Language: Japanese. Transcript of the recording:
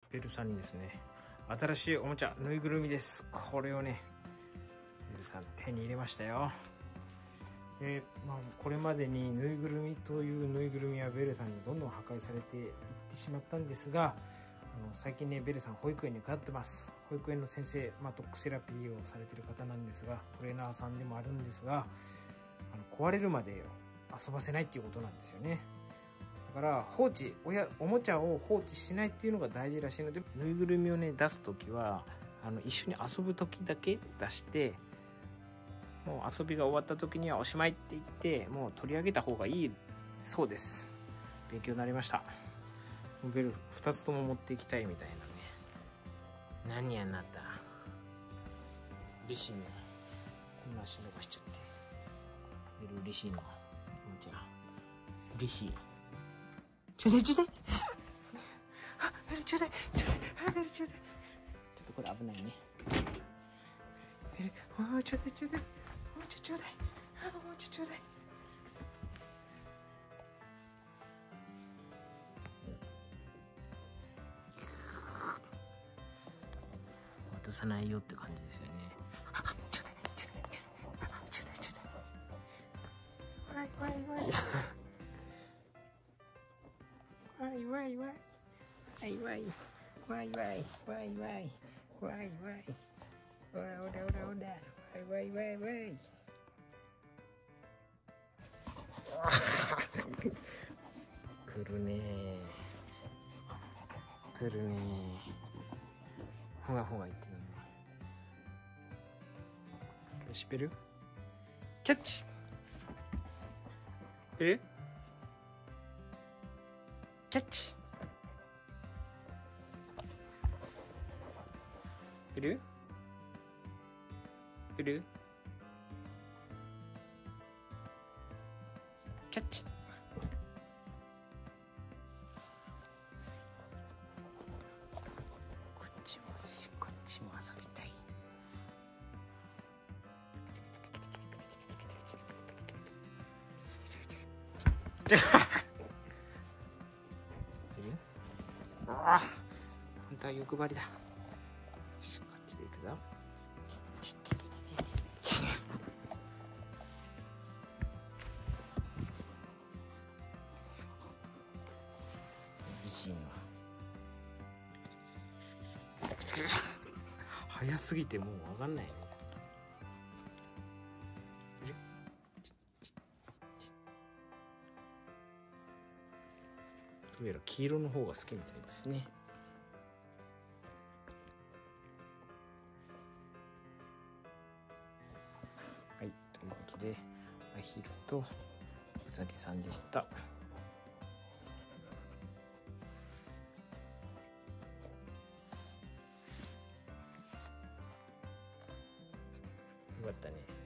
ベルさんにですね、新しいおもちゃ、ぬいぐるみです。これをね、ベルさん手に入れましたよ。で、これまでにぬいぐるみというぬいぐるみはベルさんにどんどん破壊されていってしまったんですが、最近ね、ベルさん保育園に通ってます。保育園の先生、ドッグセラピーをされてる方なんですが、トレーナーさんでもあるんですが、壊れるまで遊ばせないっていうことなんですよね。だからおもちゃを放置しないっていうのが大事らしいので、ぬいぐるみをね出す時は一緒に遊ぶ時だけ出して、もう遊びが終わった時にはおしまいって言ってもう取り上げた方がいいそうです。勉強になりました。ベル2つとも持っていきたいみたいなね。何やなた嬉しいの、こんな足伸ばしちゃって。ベル嬉しいの、おもちゃ嬉しい。ちょうだいちょうだいベルちょうだいちょうだいベルちょうだい。ちょっとこれ危ないね。ベルちょうだいちょうだい、もうちょちょうだい、もうちょちょうだい。渡さないよって感じですよね。ちょうだいちょうだいちょうだいちょうだいちょうだい。わいわいわいわいわいわいわいわいわいわいわいわいわいわいわい、おらおらおらおら、わいわいわいわい。来るね来るね。ほがほが言ってるね。よし、ベルキャッチ。ベルキャッチ。ベルベルキャッチ。こっちもいい、こっちも遊びたい。ああ、本当は欲張りだ。こっちで行くぞ。美人は早すぎてもう分かんないよ。どうやら黄色の方が好きみたいですね。はい、ということでアヒルとウサギさんでした。よかったね。